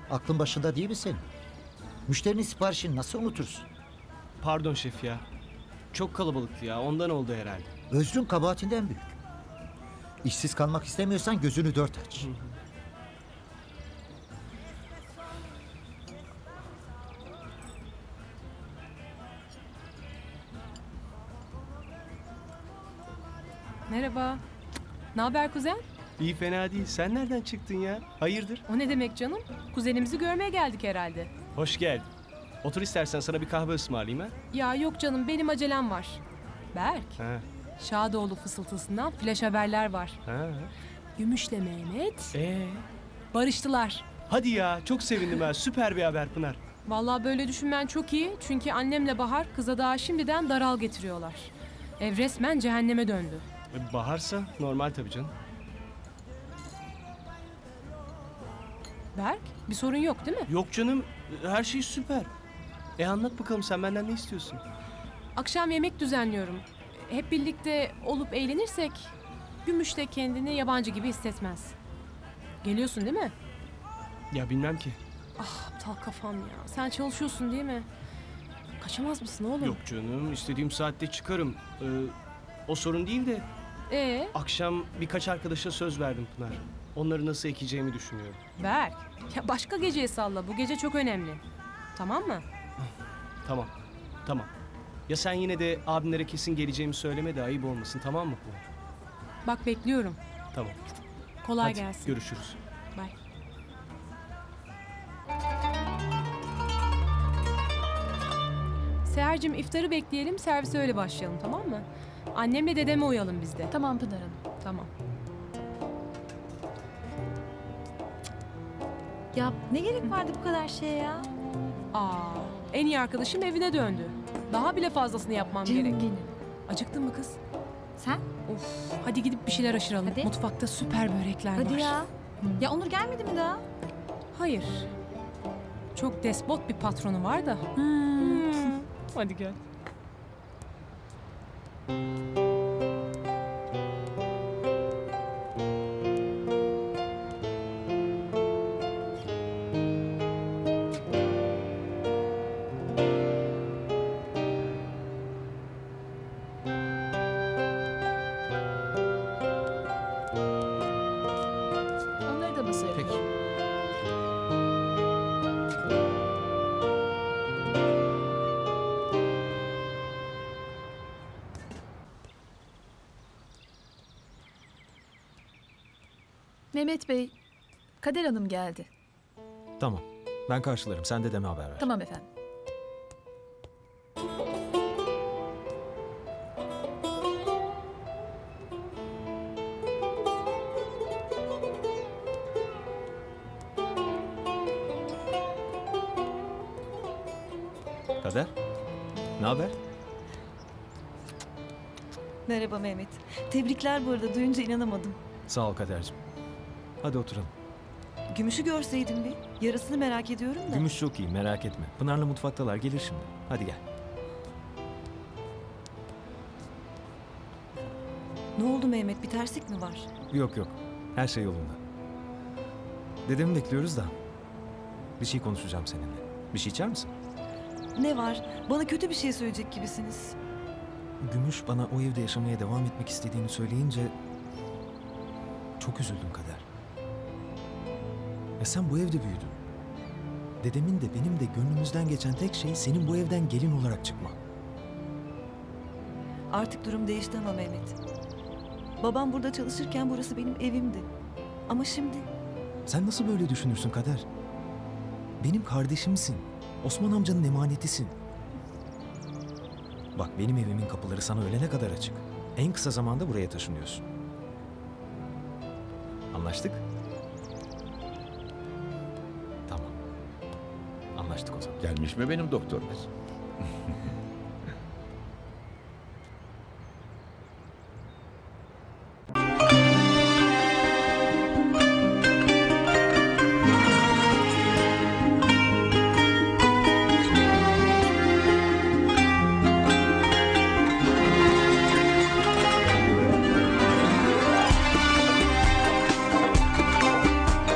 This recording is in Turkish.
Aklın başında değil mi senin? Müşterinin siparişini nasıl unutursun? Pardon şef ya. Çok kalabalıktı ya, ondan oldu herhalde. Özrün kabahatinden büyük. İşsiz kalmak istemiyorsan gözünü dört aç. Merhaba. Ne haber kuzen? İyi, fena değil. Sen nereden çıktın ya? Hayırdır? O ne demek canım? Kuzenimizi görmeye geldik herhalde. Hoş geldin. Otur istersen, sana bir kahve ısmarlayayım ha? Ya yok canım, benim acelem var. Berk, Ha. Şadoğlu fısıltısından flash haberler var. Ha. Gümüş'le Mehmet Ee? barıştılar. Hadi ya, çok sevindim ha. Süper bir haber Pınar. Vallahi böyle düşünmen çok iyi. Çünkü annemle Bahar kıza daha şimdiden daral getiriyorlar. Ev resmen cehenneme döndü. Baharsa normal tabii canım. Berk, bir sorun yok değil mi? Yok canım, her şey süper. Anlat bakalım, sen benden ne istiyorsun? Akşam yemek düzenliyorum. Hep birlikte olup eğlenirsek Gümüş de kendini yabancı gibi hissetmez. Geliyorsun değil mi? Ya bilmem ki. Ah aptal kafam ya. Sen çalışıyorsun değil mi? Kaçamaz mısın oğlum? Yok canım, istediğim saatte çıkarım. O sorun değil de akşam birkaç arkadaşa söz verdim Pınar. Onları nasıl ekeceğimi düşünüyorum. Berk, ya başka geceye salla. Bu gece çok önemli. Tamam mı? Tamam, tamam. Ya sen yine de abimlere kesin geleceğimi söyleme de ayıp olmasın, tamam mı Pınar? Bak bekliyorum. Tamam. Kolay Hadi, gelsin. görüşürüz. Bye. Seher'cim iftarı bekleyelim, servise öyle başlayalım, tamam mı? Annemle dedeme uyalım biz de. Tamam Pınar Hanım. Tamam. Ya ne gerek vardı bu kadar şeye ya? En iyi arkadaşım evine döndü. Daha bile fazlasını yapmam Canım gerek. benim. Acıktın mı kız? Sen? Of, hadi gidip bir şeyler aşıralım. Hadi. Mutfakta süper börekler var. Hadi ya. Ya Onur gelmedi mi daha? Hayır. Çok despot bir patronu var da. Hadi gel. Onları da masaya koy. Peki. Mehmet Bey, Kader Hanım geldi. Tamam. Ben karşılarım. Sen dedeme haber ver. Tamam efendim. Kader. Ne haber? Merhaba Mehmet. Tebrikler bu arada. Duyunca inanamadım. Sağ ol Kader'cim. Hadi oturalım. Gümüş'ü görseydim bir. Yarısını merak ediyorum da. Gümüş çok iyi, merak etme. Pınar'la mutfaktalar, gelir şimdi. Hadi gel. Ne oldu Mehmet? Bir terslik mi var? Yok yok. Her şey yolunda. Dedemi bekliyoruz da. Bir şey konuşacağım seninle. Bir şey içer misin? Ne var? Bana kötü bir şey söyleyecek gibisiniz. Gümüş bana o evde yaşamaya devam etmek istediğini söyleyince çok üzüldüm Kader. Ya sen bu evde büyüdün. Dedemin de benim de gönlümüzden geçen tek şey senin bu evden gelin olarak çıkman. Artık durum değişti ama Mehmet. Babam burada çalışırken burası benim evimdi. Ama şimdi Sen nasıl böyle düşünürsün Kader? Benim kardeşimsin. Osman amcanın emanetisin. Bak benim evimin kapıları sana ölene kadar açık. En kısa zamanda buraya taşınıyorsun. Anlaştık? Tamam. Anlaştık o zaman. Gelmiş mi benim doktor kız?